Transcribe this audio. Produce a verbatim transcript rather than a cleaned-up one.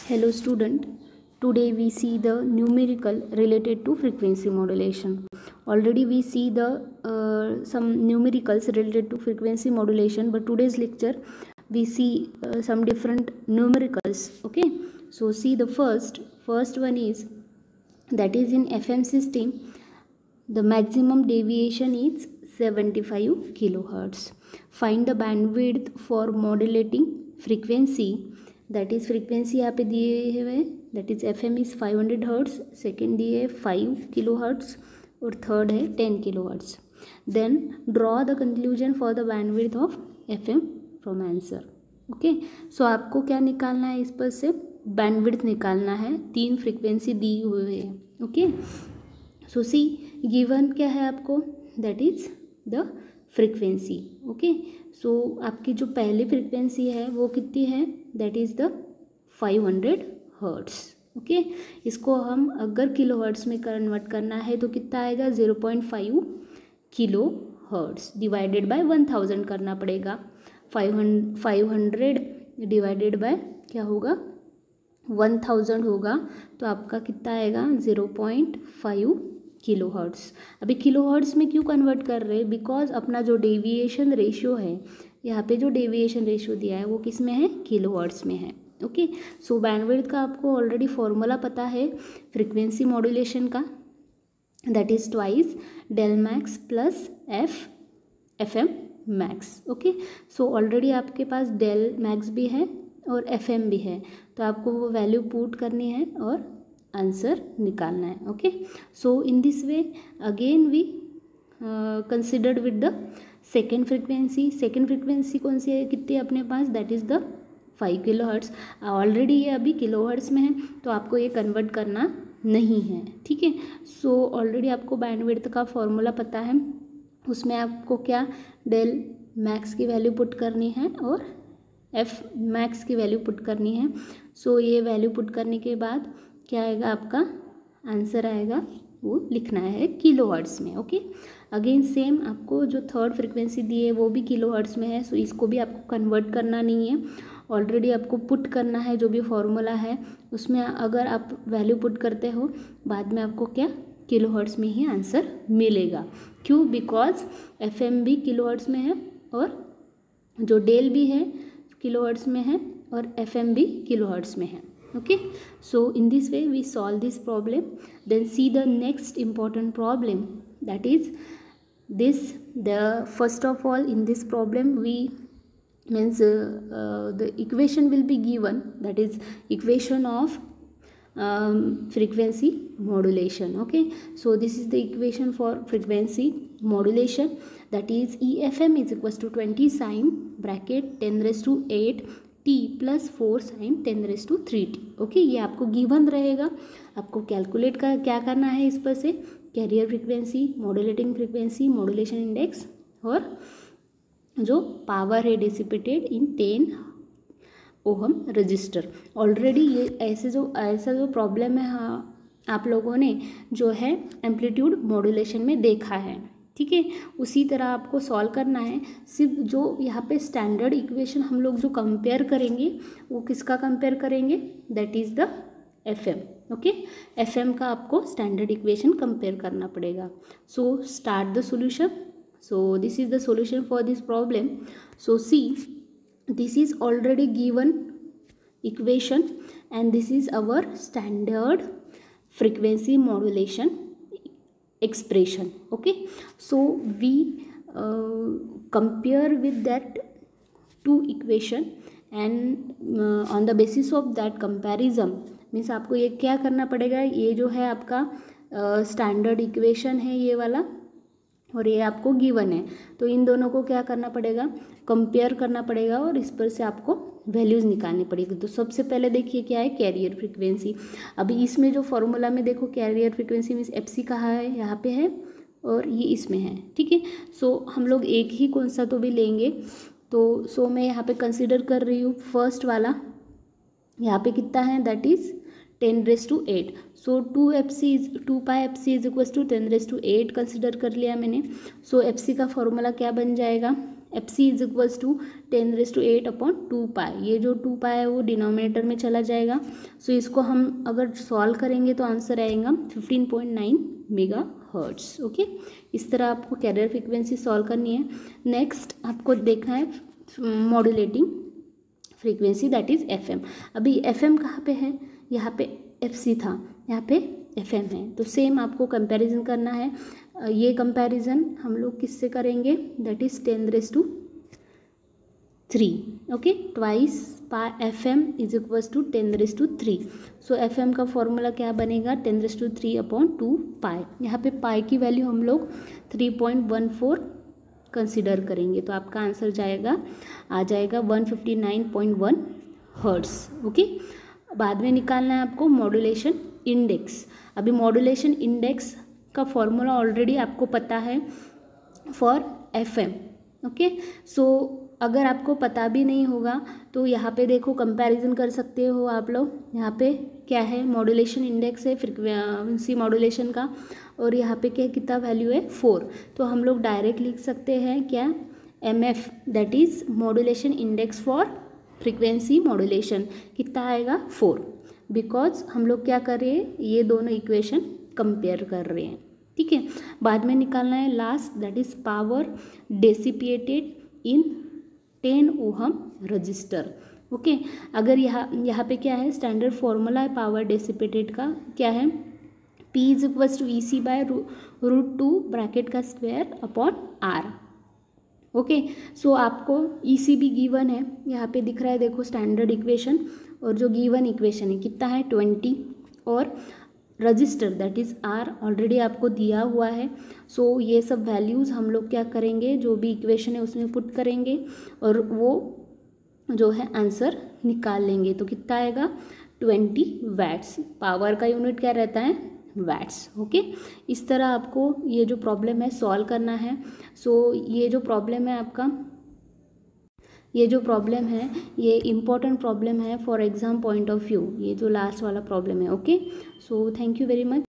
Hello student, today we see the numerical related to frequency modulation. Already we see the uh, some numericals related to frequency modulation, but today's lecture we see uh, some different numericals. Okay, so see the first first one is that is in F M system the maximum deviation is seventy-five kilohertz. Find the bandwidth for modulating frequency. That is frequency यहाँ पे दिए हुए that is F M is five hundred hertz, second दिए है five kilo hertz और third है ten kilo hertz. Then draw the conclusion for the bandwidth of F M from answer. Okay, so आपको क्या निकालना है, इस पर से बैंडविड्थ निकालना है. तीन फ्रीक्वेंसी दी हुई है. ओके, सो सी गिवन क्या है आपको, that is the frequency. Okay, so आपकी जो पहली फ्रीक्वेंसी है वो कितनी है, that is the five hundred hertz. Okay, इसको हम अगर किलो हर्ट्स में कन्वर्ट करना है तो कितना आएगा, zero point five kilo hertz divided by one thousand करना पड़ेगा. Five five hundred divided by क्या होगा, वन थाउजेंड होगा, तो आपका कितना आएगा, zero point five kilo hertz. अभी किलो हर्ट्स में क्यों कन्वर्ट कर रहे हैं, बिकॉज अपना जो डेविएशन रेशियो है, यहाँ पे जो डेविएशन रेशियो दिया है वो किस में है, किलो हर्ट्स में है. ओके, सो बैंडविड्थ का आपको ऑलरेडी फॉर्मूला पता है फ्रीक्वेंसी मॉड्यूलेशन का, that is twice del max plus F F M max. Okay, so already आपके पास डेल मैक्स भी है और एफ एम भी है, तो आपको वो वैल्यू पुट करनी है और आंसर निकालना है. Okay, so in this way again we considered with the second frequency. Second frequency कौन सी है, कितनी है अपने पास, that is the five kilo hertz. Already ये अभी किलो हर्ट्स में है, तो आपको ये कन्वर्ट करना नहीं है. ठीक है, सो ऑलरेडी आपको बैंडविड्थ का फॉर्मूला पता है, उसमें आपको क्या डेल मैक्स की वैल्यू पुट करनी है और एफ मैक्स की वैल्यू पुट करनी है. सो ये वैल्यू पुट करने के बाद क्या आएगा, आपका आंसर आएगा, वो लिखना है किलो हर्ट्स में. ओके, अगेन सेम आपको जो थर्ड फ्रीक्वेंसी दी है वो भी किलो हर्ट्स में है, सो इसको भी आपको कन्वर्ट करना नहीं है, ऑलरेडी आपको पुट करना है जो भी फॉर्मूला है उसमें. अगर आप वैल्यू पुट करते हो बाद में आपको क्या, किलो हर्ट्स में ही आंसर मिलेगा. क्यों, बिकॉज एफ एम भी किलो हर्ट्स में है और जो डेल भी है किलो हर्ट्स में है और एफ एम भी किलो हर्ट्स में है. Okay, so in this way we solve this problem. Then see the next important problem, that is this. The first of all in this problem we means uh, uh, the equation will be given, that is equation of um, frequency modulation. Okay, so this is the equation for frequency modulation, that is E F M is equals to twenty sine bracket ten raised to eight T plus four sine ten raise to three T. Okay, ये आपको given रहेगा, आपको calculate का क्या करना है, इस पर से carrier frequency, modulating frequency, modulation index और जो पावर है dissipated in ten ohm resistor. Already ये ऐसे जो ऐसा जो प्रॉब्लम है, हाँ, आप लोगों ने जो है एम्पलीट्यूड मॉड्यूलेशन में देखा है. ठीक है, उसी तरह आपको सॉल्व करना है. सिर्फ जो यहाँ पे स्टैंडर्ड इक्वेशन हम लोग जो कंपेयर करेंगे वो किसका कंपेयर करेंगे, that is the F M. Okay, F M का आपको स्टैंडर्ड इक्वेशन कंपेयर करना पड़ेगा. So start the solution. So this is the solution for this problem. So see this is already given equation and this is our standard frequency modulation expression. Okay, so we uh, compare with that two equation and uh, on the basis of that comparison means आपको ये क्या करना पड़ेगा, ये जो है आपका standard uh, equation है ये वाला और ये आपको गिवन है, तो इन दोनों को क्या करना पड़ेगा, कंपेयर करना पड़ेगा और इस पर से आपको वैल्यूज़ निकालनी पड़ेगी. तो सबसे पहले देखिए क्या है, कैरियर फ्रीक्वेंसी. अभी इसमें जो फॉर्मूला में देखो carrier frequency means F C कहाँ है, यहाँ पे है और ये इसमें है. ठीक है, सो हम लोग एक ही कौन सा तो भी लेंगे, तो सो मैं यहाँ पे कंसिडर कर रही हूँ फर्स्ट वाला. यहाँ पे कितना है, that is ten raise to eight. So two F C is two pi F C is equals to ten raise to eight consider कर लिया मैंने. सो एफ सी का फॉर्मूला क्या बन जाएगा, F C is equals to ten raise to eight upon two pi, ये जो to पाई है वो डिनोमिनेटर में चला जाएगा। सो so, इसको हम अगर सॉल्व करेंगे तो आंसर आएगा fifteen point nine mega hertz. Okay, इस तरह आपको कैरियर फ्रीक्वेंसी सॉल्व करनी है। नेक्स्ट आपको देखना है modulating frequency that is F M. अभी एफ एम कहाँ पे है, यहाँ पे एफ सी था, यहाँ पे एफ एम है। तो सेम आपको कंपैरिजन करना है। ये कंपैरिजन हम लोग किससे करेंगे, that is ten raise to three. Okay, twice pi F M is equals to ten raise to three. So F M का फॉर्मूला क्या बनेगा, ten raise to three upon two pi. यहाँ पे पाई की वैल्यू हम लोग three point one four consider करेंगे, तो आपका आंसर जाएगा आ जाएगा one fifty nine point one hertz. Okay, बाद में निकालना है आपको मॉड्यूलेशन इंडेक्स। अभी मॉड्यूलेशन इंडेक्स का फॉर्मूला ऑलरेडी आपको पता है for F M. Okay, so अगर आपको पता भी नहीं होगा तो यहाँ पे देखो कंपैरिजन कर सकते हो आप लोग। यहाँ पे क्या है, मॉड्यूलेशन इंडेक्स है फ्रीक्वेंसी मॉड्यूलेशन का, और यहाँ पे क्या कितना वैल्यू है, फोर। तो हम लोग डायरेक्ट लिख सकते हैं क्या, M F that is modulation index for frequency modulation कितना आएगा, फोर। बिकॉज हम लोग क्या कर रहे हैं, ये दोनों इक्वेशन कंपेयर कर रहे हैं। ठीक है, बाद में निकालना है last that is power dissipated in ten ohm resistor. Okay, अगर यहाँ यहाँ पे क्या है, स्टैंडर्ड फॉर्मूला है पावर डेसिपेटेड का, क्या है, P is equals to E C by root two bracket का square upon R. Okay, so आपको ई सी भी गिवन है, यहाँ पे दिख रहा है देखो स्टैंडर्ड इक्वेशन, और जो गिवन इक्वेशन है कितना है ट्वेंटी, और resistor that is R already आपको दिया हुआ है। सो so, ये सब वैल्यूज़ हम लोग क्या करेंगे, जो भी इक्वेशन है उसमें पुट करेंगे और वो जो है आंसर निकाल लेंगे। तो कितना आएगा, ट्वेंटी वैट्स। पावर का यूनिट क्या रहता है, वैट्स। ओके, इस तरह आपको ये जो प्रॉब्लम है सॉल्व करना है। सो so, ये जो प्रॉब्लम है आपका ये जो प्रॉब्लम है ये इम्पॉर्टेंट प्रॉब्लम है for exam point of view, ये जो लास्ट वाला प्रॉब्लम है। Okay, so thank you very much.